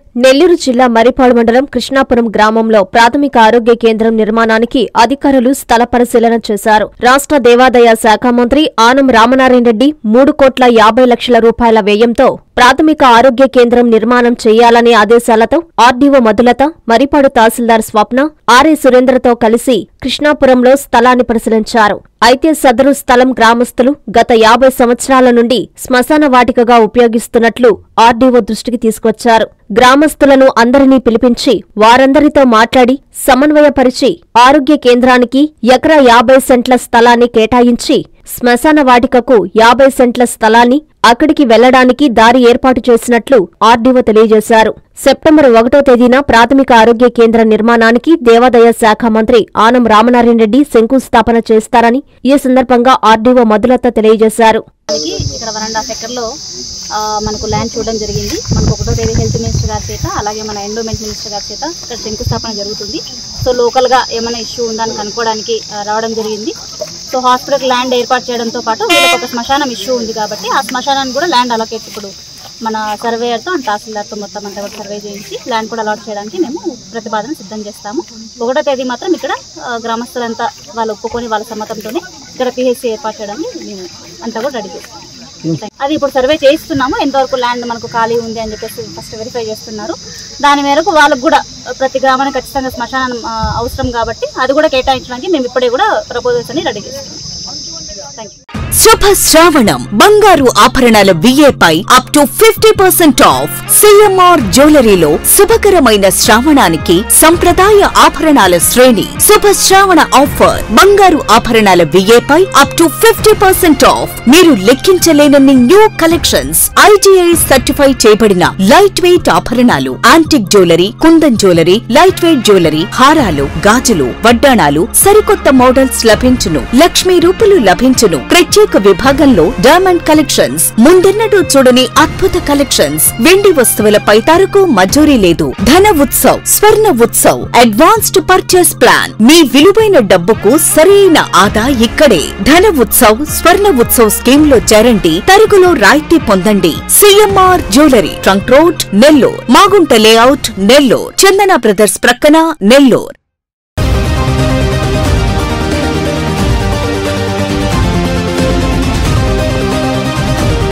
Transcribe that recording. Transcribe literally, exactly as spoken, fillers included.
నెల్లూరు జిల్లా మరిపాడు మండలం కృష్ణాపురం గ్రామంలో ప్రాథమిక ఆరోగ్య కేంద్రం నిర్మాణానికి అధికారులు స్థల పరిశీలన చేశారు. రాష్ట్ర దేవాదాయ శాఖ మంత్రి ఆనం రామనారాయణ రెడ్డి మూడు కోట్ల యాభై లక్షల రూపాయల వ్యయంతో ప్రాథమిక ఆరోగ్య కేంద్రం నిర్మాణం చేయాలనే ఆదేశాలతో ఆర్డీఓ మధులత, మరిపాడు తహసీల్దార్ స్వప్న, ఆర్ఏ సురేంద్రతో కలిసి కృష్ణాపురంలో స్థలాన్ని పరిశీలించారు. అయితే సదరు స్థలం గ్రామస్తులు గత యాభై సంవత్సరాల నుండి శ్మశాన వాటికగా ఉపయోగిస్తున్నట్లు ఆర్డీఓ దృష్టికి తీసుకొచ్చారు. గ్రామస్తులను అందరినీ పిలిపించి వారందరితో మాట్లాడి సమన్వయపరిచి ఆరోగ్య కేంద్రానికి ఎకరా యాభై సెంట్ల స్థలాన్ని కేటాయించి శ్మశాన వాటికకు యాభై సెంట్ల స్థలాన్ని అక్కడికి వెళ్లడానికి దారి ఏర్పాటు చేసినట్లు ఆర్డీఓ తెలియజేశారు. సెప్టెంబర్ ఒకటో తేదీన ప్రాథమిక ఆరోగ్య కేంద్ర నిర్మాణానికి దేవాదాయ శాఖ మంత్రి ఆనం రామనారాయణ రెడ్డి శంకుస్థాపన చేస్తారని ఈ సందర్భంగా ఆర్డీఓ మధులత తెలియజేశారు. ఇక్కడ వన్ అండ్ హాఫ్ ఎకర్ లో మనకు ల్యాండ్ చూడడం జరిగింది. మనకు ఒకటో తేదీ హెల్త్ మినిస్టర్ గారి చేత, అలాగే మన ఎండోమెంట్ మినిస్టర్ గారి చేత ఇక్కడ శంకుస్థాపన జరుగుతుంది. సో లోకల్ గా ఏమైనా ఇష్యూ ఉందని కనుక్కోవడానికి రావడం జరిగింది. సో హాస్పిటల్ ల్యాండ్ ఏర్పాటు చేయడంతో పాటు వీళ్ళకి ఒక శ్మశానం ఇష్యూ ఉంది కాబట్టి ఆ శ్మశానాన్ని కూడా ల్యాండ్ అలొకేట్ ఇప్పుడు మన సర్వేయర్తో అండ్ తహసీల్దార్తో మొత్తం అంతా కూడా సర్వే చేయించి ల్యాండ్ కూడా అలాట్ చేయడానికి మేము ప్రతిపాదన సిద్ధం చేస్తాము. ఒకటో తేదీ మాత్రం ఇక్కడ గ్రామస్తులంతా వాళ్ళు ఒప్పుకొని వాళ్ళ సమ్మతంతోనే ఇక్కడ పిహెచ్సి ఏర్పాటు చేయడానికి మేము అంతా కూడా రెడీ చేస్తాం. అది ఇప్పుడు సర్వే చేయిస్తున్నాము. ఎంతవరకు ల్యాండ్ మనకు ఖాళీ ఉంది అని చెప్పేసి ఫస్ట్ వెరిఫై చేస్తున్నారు. దాని మేరకు వాళ్ళకు కూడా ప్రతి గ్రామానికి ఖచ్చితంగా శ్మశానం అవసరం కాబట్టి అది కూడా కేటాయించడానికి మేము ఇప్పుడే కూడా ప్రపోజల్స్ అన్ని రెడీ చేస్తున్నాం. Thank you. శుభ శ్రావణం బంగారు ఆభరణాల విఏపై up to fifty percent off. CMR జ్యువెలరీలో శుభకరమైన శ్రావణానికి సంప్రదాయ ఆభరణాల శ్రేణి. శుభ శ్రావణ ఆఫర్ బంగారు ఆభరణాల విఏపై up to fifty percent off. మీరు లెక్కించలేనన్ని న్యూ కలెక్షన్స్, ఐజీఐ సర్టిఫై చేయబడిన లైట్ వెయిట్ ఆభరణాలు, antique jewellery, kundan jewellery, light weight jewellery, హారాలు, గాజులు, వడ్డాణాలు, సరికొత్త మోడల్స్ లభించును. లక్ష్మీ రూపులు లభించును. ప్రత్యేక విభాగంలో డైమండ్ కలెక్షన్స్, ముందెన్నడూ చూడని అద్భుత కలెక్షన్స్. వెండి వస్తువులపై తరకు మజూరీ లేదు. Dhana Utsav, Swarna Utsav, advanced purchase plan. మీ విలువైన డబ్బుకు సరైన ఆదా ఇక్కడే. ధన ఉత్సవ్, స్వర్ణ ఉత్సవ్ స్కీమ్ లో చేరండి. తరుగులో రాయితీ పొందండి. CMR jewellery, trunk road, Nellore. Magunta layout, Nellore. Chandana brothers ప్రక్కన, నెల్లూరు.